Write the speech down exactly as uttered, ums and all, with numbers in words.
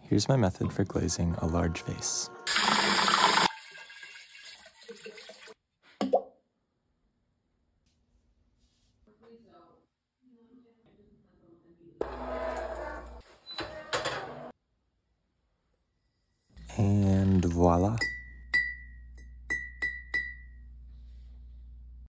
Here's my method for glazing a large vase. And voila!